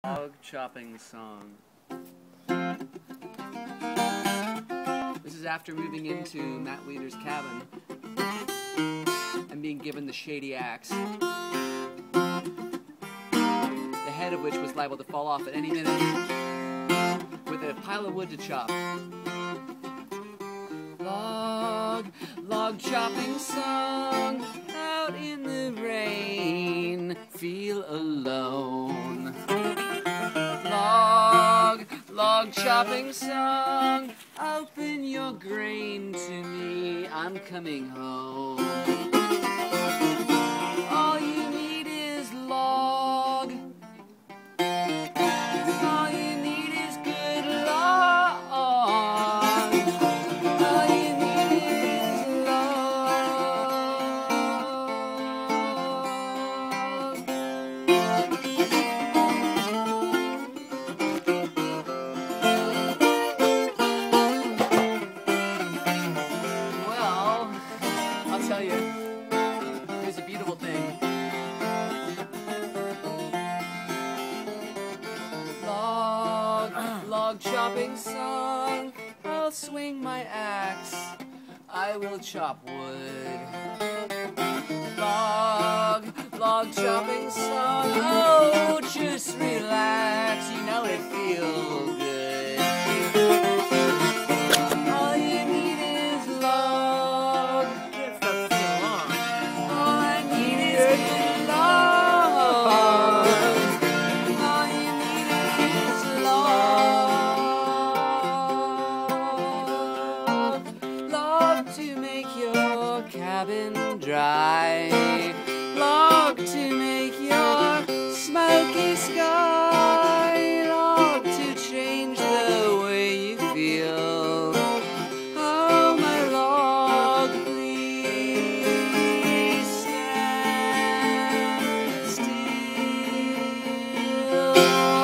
Log chopping song. This is after moving into Matt Leader's cabin and being given the shady axe, the head of which was liable to fall off at any minute, with a pile of wood to chop. Log chopping song, out in the rain, feel alone. Log chopping song, open your grain to me, I'm coming home. All you need is log. All you need is good log. All you need is I'll tell you, here's a beautiful thing. Log chopping song, I'll swing my axe, I will chop wood. Log chopping song, oh, just relax, you know it feels good. All you need is log. All I need is good log. All you need is log. Log to make your cabin dry. Log to make your smoky sky. Log to change the way you feel. Oh, my log, please stand still.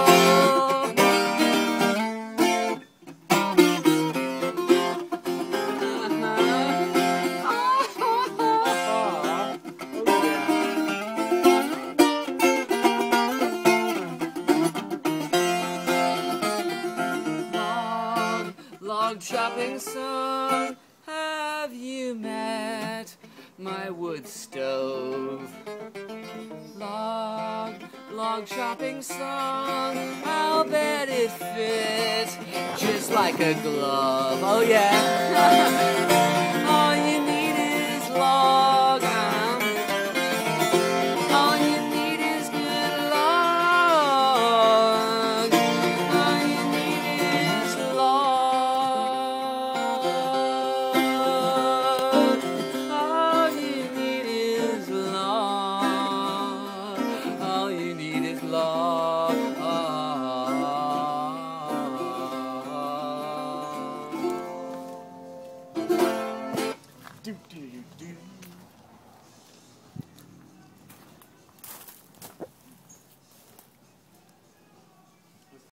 Log chopping song, have you met my wood stove? Log chopping song, I'll bet it fits just like a glove. Oh yeah. All you need is log. All you need is good log. All you need is log. All you need is log. All you need is log. Do, do, do.